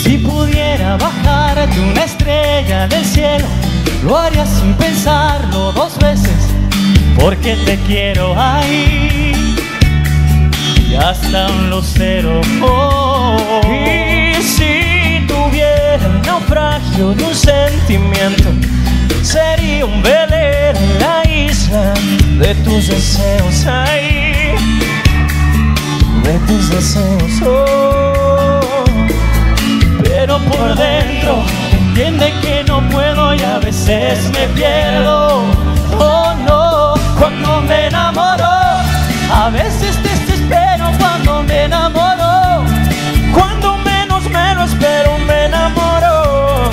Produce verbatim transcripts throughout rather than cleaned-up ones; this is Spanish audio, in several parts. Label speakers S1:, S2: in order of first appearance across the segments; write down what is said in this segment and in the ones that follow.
S1: Si pudiera bajarte una estrella del cielo, lo haría sin pensarlo dos veces, porque te quiero ahí y hasta un lucero. Oh, y si tuviera el naufragio de un sentimiento, sería un velero en la isla de tus deseos, ay, de tus deseos. Oh, pero por dentro entiende que no puedo y a veces me pierdo. Oh no, cuando me enamoro, a veces desespero cuando me enamoro. Cuando menos me lo espero me enamoro.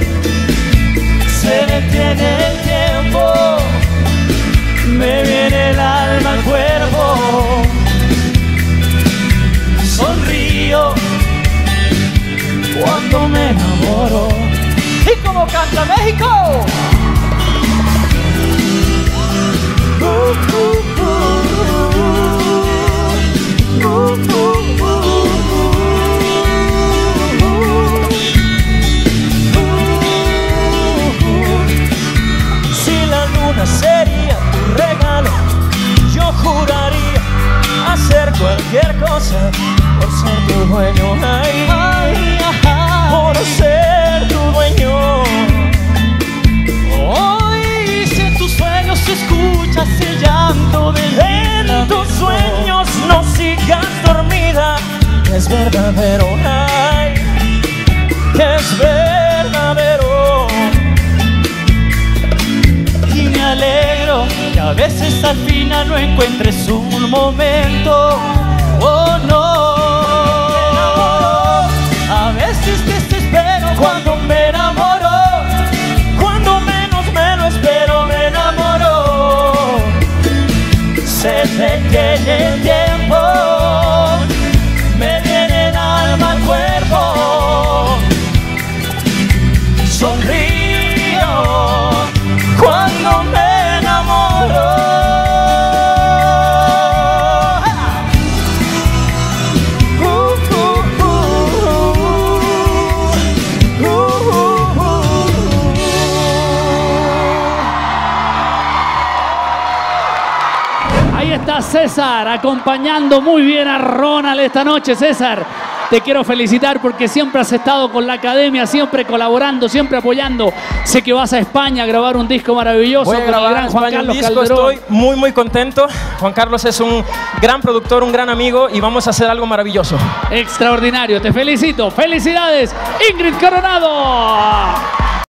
S1: Se detiene el tiempo, me viene el alma al cuerpo. Sonrío cuando me enamoro. ¿Y cómo canta México? Uh, uh, uh, uh, uh, uh, uh. Si la luna sería tu regalo, yo juraría hacer cualquier cosa por ser tu dueño. Ay, ay, ay, por ser tu dueño. Hoy si en tus sueños escuchas el llanto de él, en tus sueños no sigas dormida. Es verdadero, ay, es verdadero. Y me alegro que a veces al final no encuentres un momento. Oh no, a veces desespero cuando me enamoro. Cuando menos me lo espero me enamoro. Se detiene el tiempo, me viene el alma al cuerpo. Sonrío cuando me enamoro.
S2: César, acompañando muy bien a Ronald esta noche. César, te quiero felicitar porque siempre has estado con la academia, siempre colaborando, siempre apoyando. Sé que vas a España a grabar un disco maravilloso.
S3: Voy a grabar en España un disco, estoy muy muy contento. Juan Carlos es un gran productor, un gran amigo y vamos a hacer algo maravilloso.
S2: Extraordinario, te felicito. Felicidades, Ingrid Coronado.